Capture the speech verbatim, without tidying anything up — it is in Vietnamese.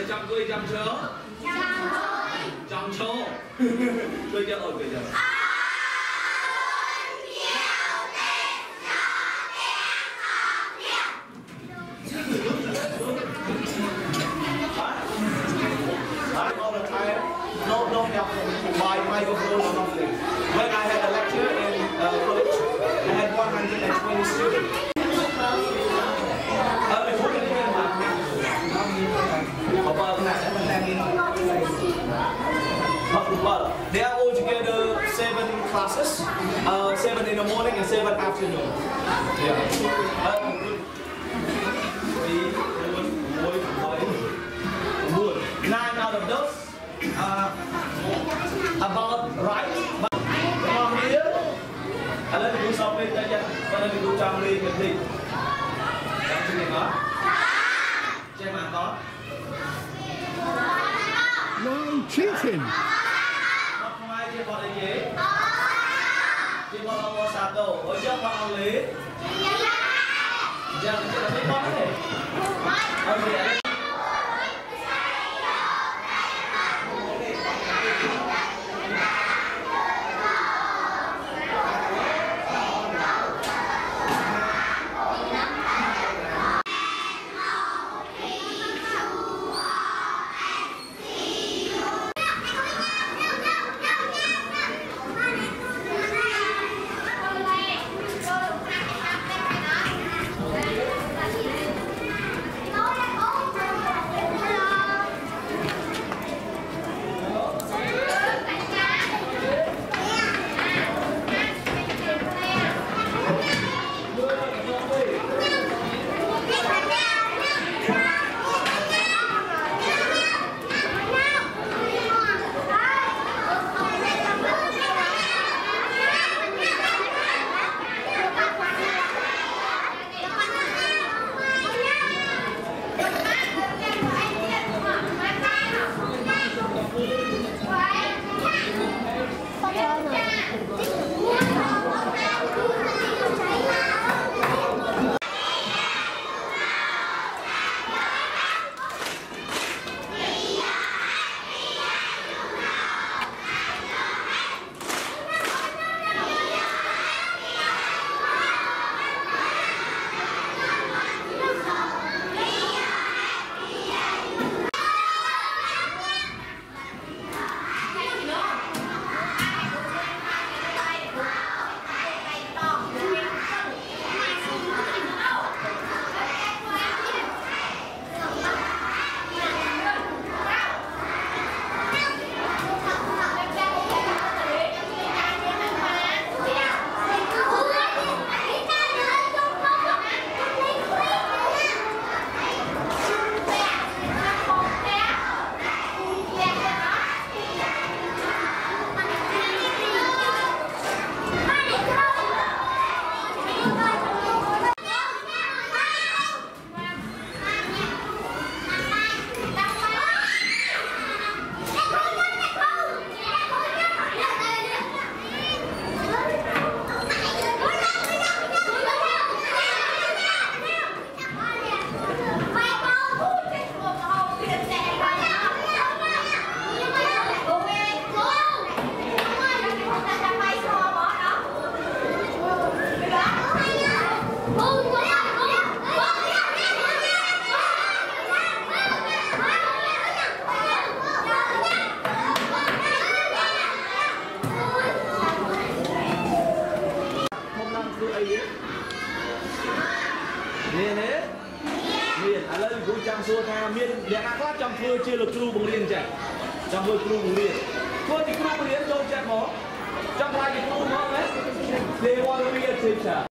Rồi chăm cười chăm chớ. Chăm chớ. Cười chưa ổn cười chưa. All the time, no, no help to buy microphone or nothing. When I had a lecture in uh, college, I had one hundred twenty students. Ở đây phút này mà they are all together seven classes, uh, seven in the morning and seven afternoon. Yeah. Nine out of those uh, about right. Come here. I let you do something that you let you do something that you something đó. Chơi màn đó. No cheating. Không ai chơi bọn này gì? Chơi bọn ông mua sạp đồ, ở trước bọn ông lý. Giờ mình chơi là mấy con đấy. Ở gì miền đấy miền à lên cũng chăm xua tha miền để ăn quát chăm phơi chia lực kêu bùng liền chạy chăm phơi kêu bùng liền phơi thì kêu bùng liền trôi chạy mỏ chăm lại thì kêu mỏ đấy để qua cái miền chơi chả